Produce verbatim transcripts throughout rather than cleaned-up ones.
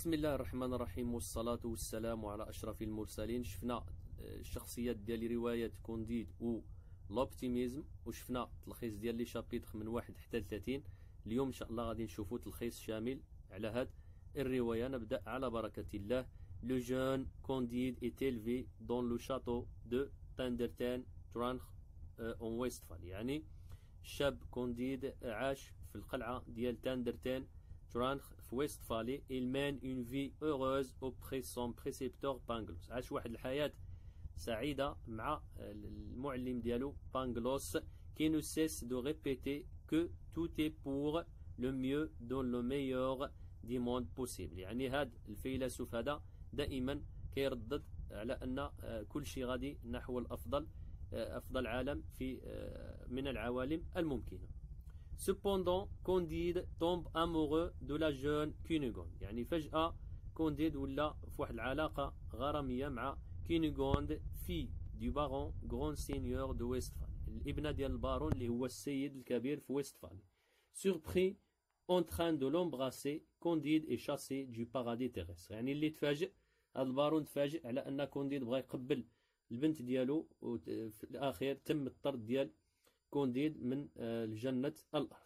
بسم الله الرحمن الرحيم، والصلاة والسلام على أشرف المرسلين. شفنا الشخصيات ديال رواية كونديد و لوبتيميزم، وشفنا تلخيص ديال لي شابيتر من واحد حتى لثلاثين. اليوم إن شاء الله غادي نشوفوا تلخيص شامل على هاد الرواية. نبدأ على بركة الله. لو جون كونديد est élevé dans le château de Tinderten Tranch en Westphalie. يعني الشاب كونديد عاش في القلعة ديال تاندرتان ترانخ في ويستفالي. il mène une vie heureuse auprès son précepteur بانغلوس. عاش واحد الحياة سعيدة مع المعلم ديالو بانغلوس qui ne cesse de répéter que tout est pour le mieux dans le meilleur du monde possible. يعني هاد الفيلسوف هذا دائما كيردد على أن كل شيء غادي نحو الأفضل، أفضل عالم في من العوالم الممكنة. Cependant, Candide tombe amoureux de la jeune Cunégonde. يعني فجأة كونديد ولا في واحد العلاقة غرامية مع كينيغوند في دو بارون غران سينيور دو ويستفالي، الابنة ديال البارون اللي هو السيد الكبير في ويستفالي. Surpris en train de l'embrasser, Candide est chassé du paradis terrestre. يعني اللي تفاجئ هذا البارون تفاجئ على أن كونديد بغى يقبل البنت ديالو، وفي الأخير تم الطرد ديال كونديد من الجنة الأرض.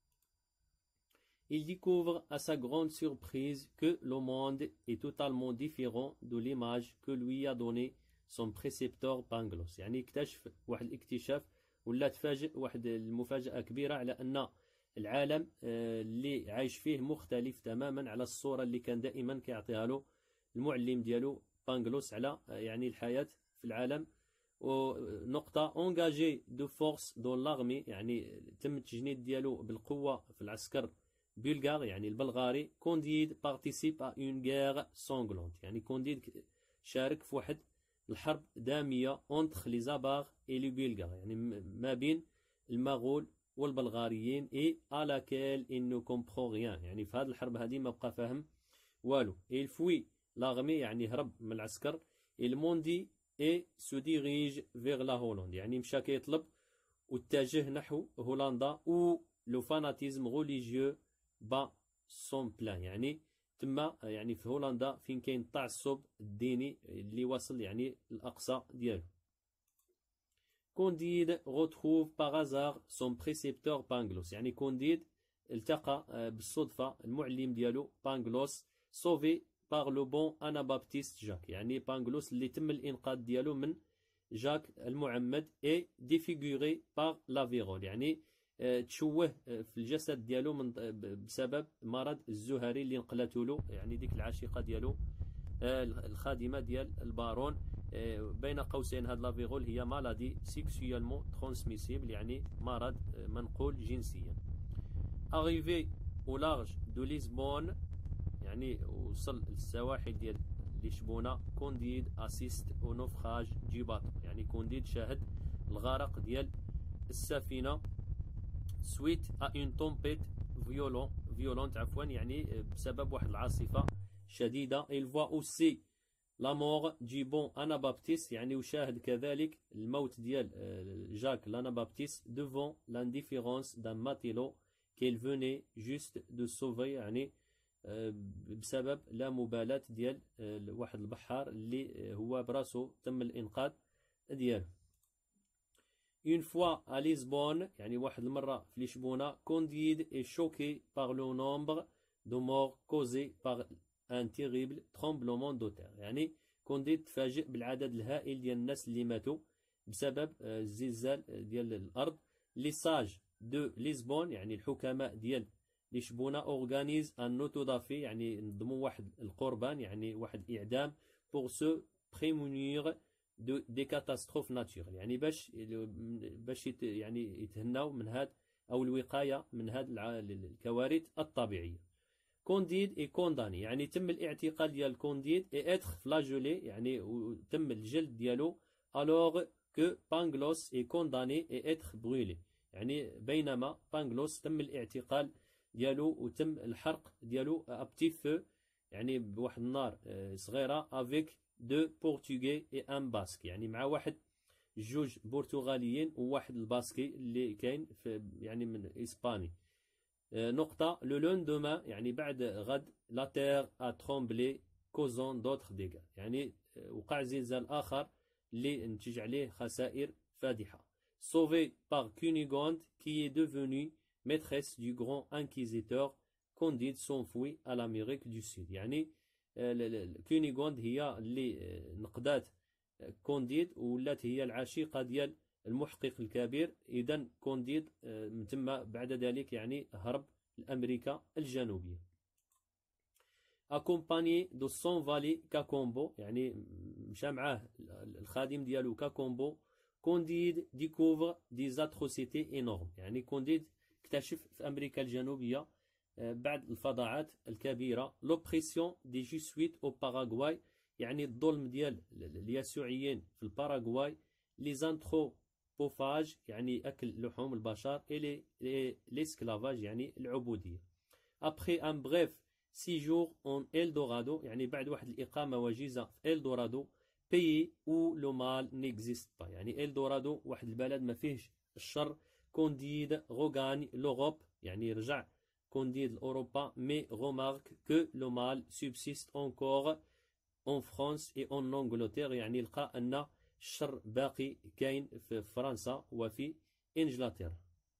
Il découvre à sa grande surprise que le monde est totalement différent de l'image que lui a donnée son précepteur بانغلوس. يعني اكتشف واحد الاكتشاف ولا تفاجئ واحد المفاجأة كبيرة على أن العالم اللي عايش فيه مختلف تماما على الصورة اللي كان دائما كيعطيها له المعلم ديالو بانغلوس على يعني الحياة في العالم. ونقطة انجاجي دو فورس دون لارمي، يعني تم التجنيد ديالو بالقوة في العسكر بلغار يعني البلغاري. كونديد بارتيسيب ا اون غير سونغلونت، يعني كونديد شارك في واحد الحرب دامية اونتخ لي زابار اي لي بلغار، يعني ما بين المغول والبلغاريين. اي ا لاكيل ان نو كومبرون ريان، يعني في هذه الحرب هذه ما بقى فاهم والو. اي فوي لاغمي، يعني هرب من العسكر. الموندي اي سو ديريج فيغ لا هولندا، يعني مشى كيطلب واتجه نحو هولندا. و لو فاناتيزم ريليجيو با سون بلان، يعني تما يعني في هولندا فين كاين التعصب الديني اللي وصل يعني الاقصى ديالو. كونديد retrouve par hasard son précepteur بانغلوس، يعني كونديد التقى بالصدفة المعلم ديالو بانغلوس. sauvé par le bon Anabaptiste جاك، يعني بانغلوس اللي تم الإنقاذ ديالو من جاك المعمد. et défiguré par la vérole، يعني تشوه في الجسد ديالو من بسبب مرض الزهري اللي نقلته له يعني ديك العاشقة ديالو الخادمة ديال البارون. بين قوسين هاد لافيغول هي مالادي سيكسيالمون ترانسميسيبل، يعني مرض منقول جنسيا. arrivé au large de لشبونة، يعني وصل للسواحل ديال لشبونة. كونديد اسيست او نوفراج دي باطو، يعني كونديد شاهد الغرق ديال السفينة. suite à une tempête violente violente عفوا يعني بسبب واحد العاصفة شديدة. il voit aussi la mort du bon Anabaptiste، يعني وشاهد كذلك الموت ديال جاك l'Anabaptiste devant l'indifférence d'un matelot qu'il venait juste de sauver، يعني بسبب لا مبالاة ديال واحد البحار اللي هو براسو تم الإنقاذ ديالو. Une fois à Lisbonne، يعني واحد المرة في لشبونة. Candide est choqué par le nombre de morts causés par un terrible tremblement de terre، يعني كونديد تفاجئ بالعدد الهائل ديال الناس اللي ماتوا بسبب الزلزال ديال الأرض. لي ساج دو لشبونة، يعني الحكماء ديال لشبونة. أورغانيز أن أوتودافي، يعني نظموا واحد القربان يعني واحد إعدام. pour se prémunir دو دي كاتاستروف ناتوريل، يعني باش باش يعني يتهناو من هاد او الوقايه من هاد الكوارث الطبيعيه. كونديد اي كونداني، يعني تم الاعتقال ديال كونديد. اي اتر فلاجولي، يعني تم الجلد ديالو. الوغ كو بانغلوس اي كونداني اي اتر برويلي، يعني بينما بانغلوس تم الاعتقال ديالو وتم الحرق ديالو ابتي فو، يعني بواحد النار صغيره. افيك دو بورتوغي اي ان باسك، يعني مع واحد جوج برتغاليين وواحد الباسكي اللي كاين في يعني من اسباني. نقطة لو لوندومان يعني بعد غد لا تير ا ترومبلي كوزون دوتر ديغا، يعني وقع زلزال آخر اللي نتج عليه خسائر فادحة. sauvé par Cunégonde qui est devenu maîtresse du grand inquisiteur Candide s'enfuit à l'Amérique du Sud. يعني كونيغوند هي اللي نقدات كونديد ولات هي العشيقة ديال المحقق الكبير. إذن كونديد من ثم بعد ذلك يعني هرب لأمريكا الجنوبية. accompagné de son valet Kakombo، يعني مشى معاه الخادم ديالو كاكومبو. كونديد découvre des atrocités énormes، يعني كونديد اكتشف في أمريكا الجنوبية بعد الفظاعات الكبيرة. l'oppression des Jésuites au Paraguay، يعني الظلم ديال اليسوعيين في الباراغواي. les anthropophages يعني أكل لحوم البشر. et l'esclavage يعني العبودية. après un bref séjour en Eldorado، يعني بعد واحد الإقامة وجيزة في إلدورادو. pays où le mal n'existe pas، يعني إلدورادو واحد البلد ما فيهش الشر. كونديد regagne l'Europe، يعني رجع كونديد لأوروبا. mais remarque que le mal subsiste encore en France et en Angleterre، يعني لقى أن الشر باقي كاين في فرنسا وفي إنجلترا.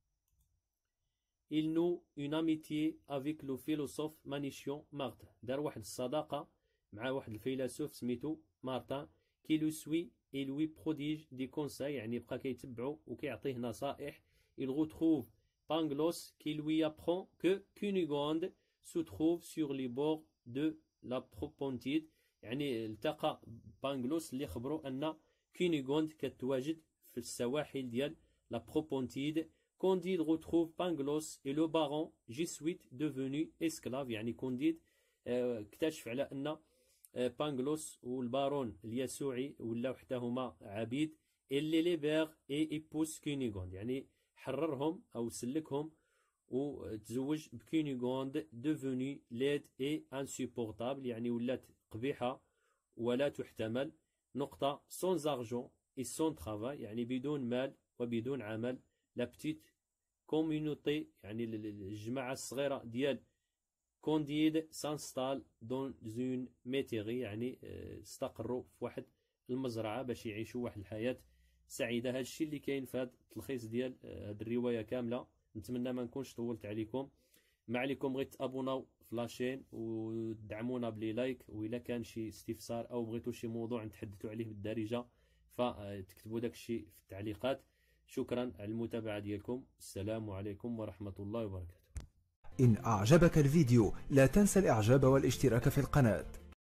il noue une amitié avec le philosophe Manichéen Martin، دار واحد الصداقة مع واحد الفيلسوف سميتو مارتن. qui le suit et lui prodige des conseils، يعني بقى كيتبعو وكيعطيه نصائح. il retrouve Pangloss qui lui apprend que Cunégonde se trouve sur les bords de la Propontide، يعني التقى بانغلوس اللي خبروا أن كونيغوند كتواجد في السواحل ديال لا بروبونتيد. كونديد retrouve Pangloss et le baron jésuite devenu esclave، يعني كونديد اكتشف على أن بانغلوس والبارون اليسوعي ولاو حتى هما عبيد. اللي ليبير اي ايبوس كونيغوند، يعني حررهم أو سلكهم وتزوج بكونيغوند. devenu laide et insupportable، يعني ولات قبيحة ولا تحتمل. نقطة sans argent et sans travail، يعني بدون مال وبدون عمل. la petite communauté، يعني الجماعة الصغيرة ديال كونديد s'installe dans une métairie، يعني استقروا في واحد المزرعة باش يعيشوا واحد الحياة سعيدة. هذا الشيء اللي كاين في هذا التلخيص ديال هذه الرواية كاملة. نتمنى ما نكونش طولت عليكم. ما عليكم غير تابوناو في لاشين ودعمونا بلي لايك، وإلا كان شي استفسار أو بغيتو شي موضوع نتحدثوا عليه بالدارجة فتكتبوا داك الشيء في التعليقات. شكرا على المتابعة ديالكم. السلام عليكم ورحمة الله وبركاته. إن أعجبك الفيديو لا تنسى الإعجاب والاشتراك في القناة.